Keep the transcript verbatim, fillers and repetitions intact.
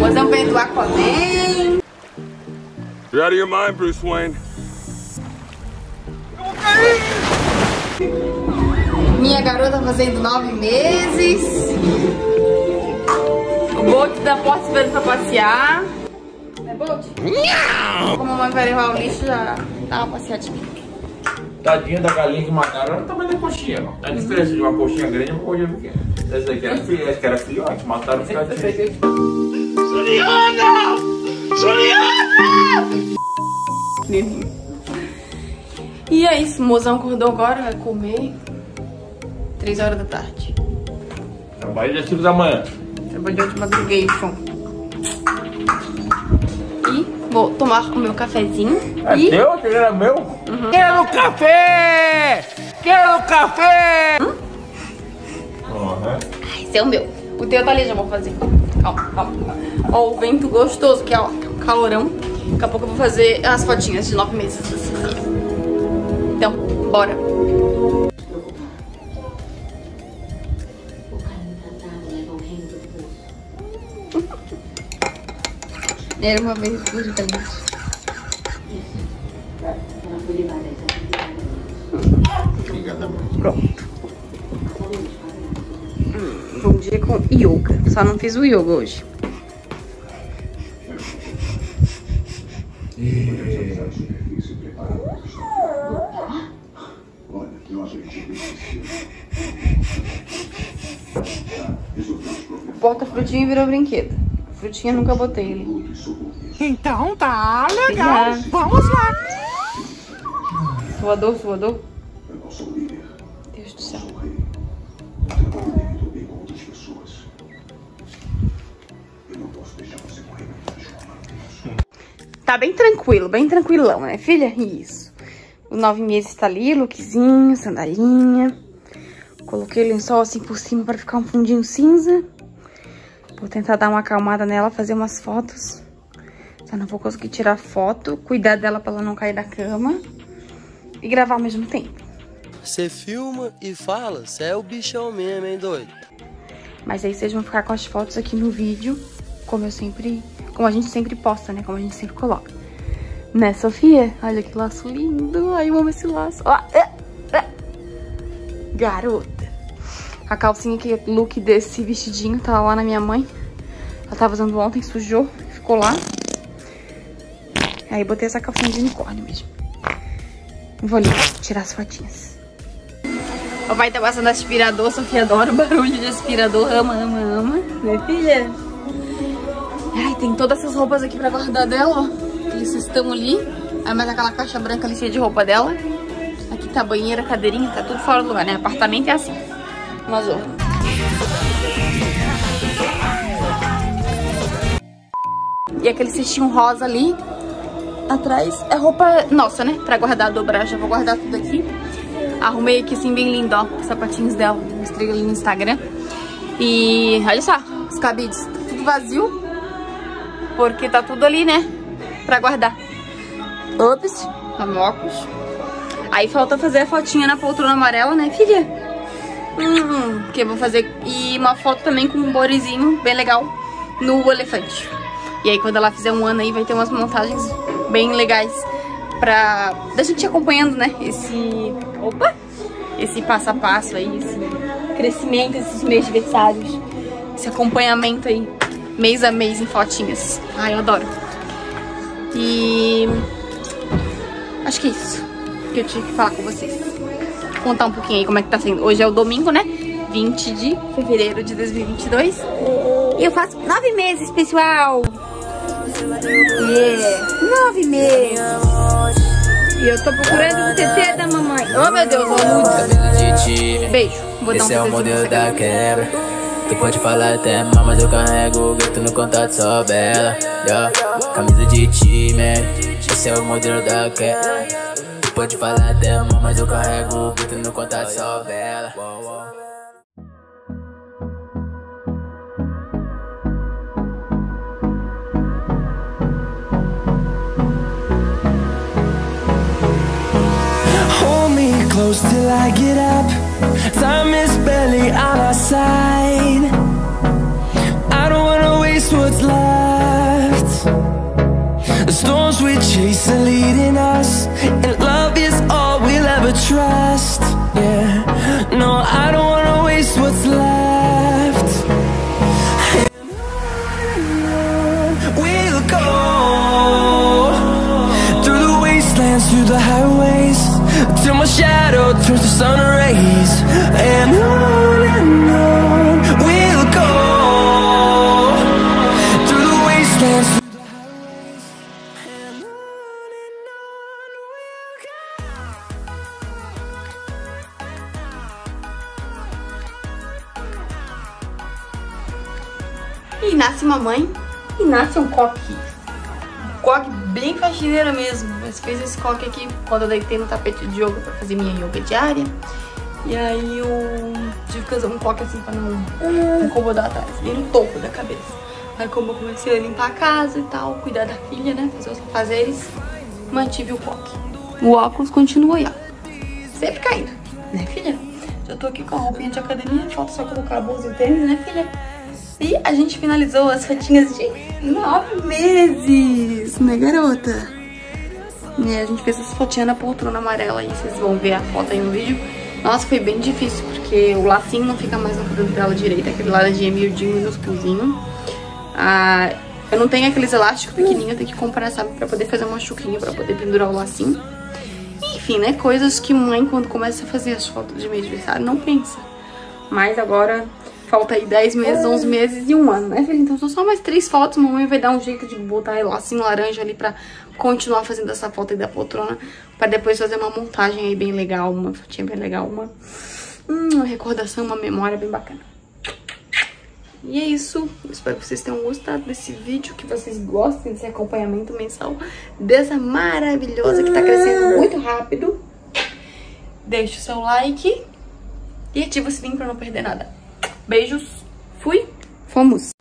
Mozão veio do Aquaman. You're out of your mind, Bruce Wayne. Minha garota fazendo nove meses. O Bolt da porta esperando pra passear. Não é, Bolt? Como a mãe vai levar o lixo, já dá uma passeadinha. Tadinha da galinha que mataram, olha o tamanho da coxinha, ó. A diferença de uma coxinha grande e uma coxinha pequena. Essa daqui era filhote, essa que era filhote, mataram os gatinhos. Juliana! Juliana! E é isso, o mozão acordou agora, vai comer. Três horas da tarde. Trabalho das cinco da manhã. Trabalhou de madrugation. E vou tomar o meu cafezinho. É e... teu? Aquele era meu? Uhum. Quero café! Quero café! Hum? Uhum. Ai, esse é o meu. O teu tá ali, já vou fazer. Calma, calma. Ó, o vento gostoso, que é ó, calorão. Daqui a pouco eu vou fazer as fotinhas de nove meses da Sofia. Então, bora. Era uma vez duas vezes. Pronto. Hum, bom dia com yoga. Só não fiz o yoga hoje. Bota frutinha e virou brinquedo. Frutinha nunca botei ele. Então tá legal. Já. Vamos lá. Suador, suador. Deus do céu. Tá bem tranquilo, bem tranquilão, né, filha? Isso. O nove meses tá ali, lookzinho, sandalinha. Coloquei o lençol assim por cima pra ficar um fundinho cinza. Vou tentar dar uma acalmada nela, fazer umas fotos. Só não vou conseguir tirar foto, cuidar dela pra ela não cair da cama e gravar ao mesmo tempo. Você filma e fala, você é o bichão mesmo, hein, doido? Mas aí vocês vão ficar com as fotos aqui no vídeo, como eu sempre, como a gente sempre posta, né? Como a gente sempre coloca. Né, Sofia? Olha que laço lindo. Ai, eu amo esse laço. Ó, é, é. Garota. A calcinha que look desse vestidinho tá lá na minha mãe. Ela tava usando ontem, sujou, ficou lá. Aí botei essa calcinha de unicórnio mesmo. Vou ali tirar as fotinhas. O pai tá passando aspirador, Sofia adora o barulho de aspirador. Ama, ama, ama. Né, filha? Ai, tem todas essas roupas aqui pra guardar dela, ó. Eles estão ali. Aí mais aquela caixa branca ali cheia de roupa dela. Aqui tá a banheira, a cadeirinha, tá tudo fora do lugar, né? Apartamento é assim. Mas, ó. E aquele cestinho rosa ali atrás é roupa nossa, né? Pra guardar, dobrar. Já vou guardar tudo aqui. Arrumei aqui assim bem lindo, ó. Os sapatinhos dela. Mostrei ali no Instagram. E olha só, os cabides. Tudo vazio. Porque tá tudo ali, né? Pra guardar. Ops, tá meu óculos. Aí falta fazer a fotinha na poltrona amarela, né, filha? Hum, que eu vou fazer. E uma foto também com um borezinho bem legal no elefante. E aí quando ela fizer um ano aí vai ter umas montagens bem legais pra da gente ir acompanhando, né? Esse. Opa! Esse passo a passo aí, esse crescimento, esses meses versários. Esse acompanhamento aí, mês a mês em fotinhas. Ai, eu adoro. E acho que é isso que eu tinha que falar com vocês. Contar um pouquinho aí como é que tá sendo. Hoje é o domingo, né? vinte de fevereiro de dois mil e vinte e dois. E eu faço nove meses, pessoal. Yeah, nove meses. E eu tô procurando o T T da mamãe. Oh, meu Deus, ó, beijo. Vou dar um Esse é o modelo da quebra. Tu pode falar até mal, mas eu carrego o grito no contato só bela. Yeah. Camisa de time, esse é o modelo da quebra. Tu pode falar até mal, mas eu carrego o grito no contato só bela. Close till I get up. Time is barely on our side. I don't wanna waste what's left. peace are leading us, and love is all we'll ever trust. Yeah, no, I don't wanna waste what's left. And on we'll go, through the wastelands, through the highways, till my shadow turns to sun rays. And on and on we'll go, through the wastelands, through the highways, and on and on we'll go. E nasce mamãe e nasce um coque. Um coque bem faxineira mesmo. Mas fez esse coque aqui quando eu deitei no tapete de yoga pra fazer minha yoga diária. E aí eu tive que fazer um coque assim pra não incomodar atrás, bem no topo da cabeça. Aí como eu comecei a limpar a casa e tal, cuidar da filha, né, fazer os afazeres, mantive o coque. O óculos continua aí, ó. Sempre caindo, né, filha? Já tô aqui com a roupinha de academia, falta só colocar a blusa e o tênis, né, filha? E a gente finalizou as fotinhas de nove meses, né, garota? E a gente fez essa fotinha na poltrona amarela aí, vocês vão ver a foto aí no vídeo. Nossa, foi bem difícil, porque o lacinho não fica mais no cabelo dela direito, aquele laranjinha miudinho, minúsculozinho. Ah, eu não tenho aqueles elásticos pequenininhos, eu tenho que comprar, sabe, pra poder fazer uma chuquinha, pra poder pendurar o lacinho. Enfim, né, coisas que mãe, quando começa a fazer as fotos de mês de aniversário, não pensa. Mas agora falta aí dez meses, onze meses e um ano, né, filha? Então são só mais três fotos, mamãe vai dar um jeito de botar o lacinho laranja ali pra continuar fazendo essa foto aí da poltrona, pra depois fazer uma montagem aí bem legal, uma fotinha bem legal, uma, hum, uma recordação, uma memória bem bacana. E é isso, eu espero que vocês tenham gostado desse vídeo, que vocês gostem desse acompanhamento mensal dessa maravilhosa que tá crescendo muito rápido. Deixe o seu like e ativa o sininho pra não perder nada. Beijos, fui, fomos!